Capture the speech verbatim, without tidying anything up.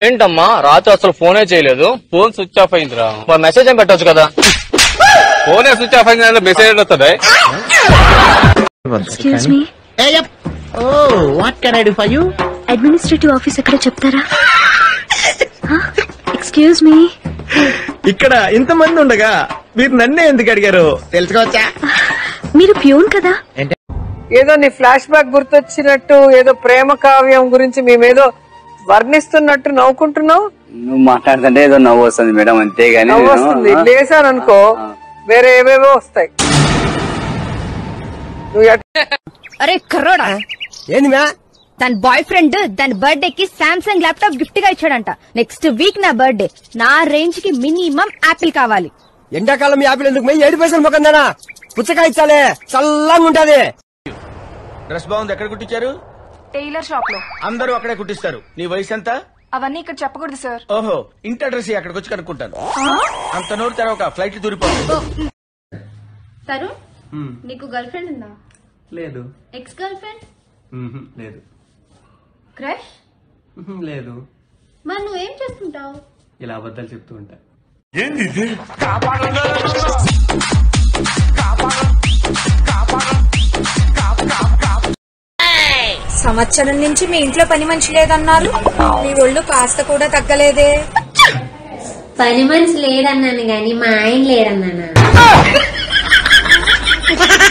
ఏంటమ్మా రాత్రి అసలు ఫోనే చేయలేదు? ఫోన్ స్విచ్ ఆఫ్ అయిందిరా. మెసేజ్ ఏం పెట్టొచ్చు కదా? ఫోనే స్విచ్ ఆఫ్ అయింది, మెసేజ్ వస్తుంది. Excuse me. Oh, what can I do for you? Administrative office ఎక్కడ చెప్తారా? ఎక్స్క్యూజ్ మీ. ఇక్కడ ఇంతమంది ఉండగా మీరు నన్నే ఎందుకు అడిగారు తెలుసుకోవచ్చా? మీరు ప్యూన్ కదా? ఏదో నీ ఫ్లాష్ బ్యాక్ గుర్తొచ్చినట్టు, ఏదో ప్రేమ కావ్యం గురించి మేమేదో వర్ణిస్తున్నట్టు నవ్వుకుంటున్నావు. నువ్వు మాట్లాడుతుంటే ఏదో నవ్వు వస్తుంది మేడం, అంతేగాని నవ్వు వస్తుంది. లేసాననుకో వేరే ఏవేవో వస్తాయి. అరే కర్రోడా, ఏంది మ్యా? తన బాయ్ ఫ్రెండ్ దాని బర్త్డే కి సామ్సంగ్ ల్యాప్టాప్ గిఫ్ట్ గా ఇచ్చాడంట. నెక్స్ట్ వీక్ నా బర్త్డే. నా రేంజ్ కి మినిమం యాపిల్ కావాలి. ఎండాకాలం యాపిల్ ఎందుకు మే? ఏడు పైసలు మొక్కందానా? పుచ్చకాయ ఇచ్చాలే, చల్లంగా ఉంటది. డ్రెస్ బాగుంది. ఎక్కడ కుట్టించారు? టైలర్ షాప్ లో. అందరూ అక్కడే కుట్టిస్తారు. నీ వయసు ఎంత? అవన్నీ ఇక్కడ చెప్పకూడదు సార్. ఓహో, ఇంటి అడ్రస్ అక్కడికి వచ్చి కనుక్కుంటాను. అంత నోరు తెరవక, ఫ్లైట్ దూరిపోతుంది. తరుణ్, నీకు గర్ల్ ఫ్రెండ్ ఉందా? లేదు. Ex girl friend? లేదు. క్రష్? లేదు. మరి నువ్వేం చేస్తుంటావు? ఇలా అబద్ధాలు చెప్తూ ఉంటా. సంవత్సరం నుంచి మీ ఇంట్లో పని మనిషి లేదన్నారు. మీ ఒళ్ళు కాస్త కూడా తగ్గలేదే. పని మనిషి లేదన్నాను గాని మా ఆయన లేడన్నానా?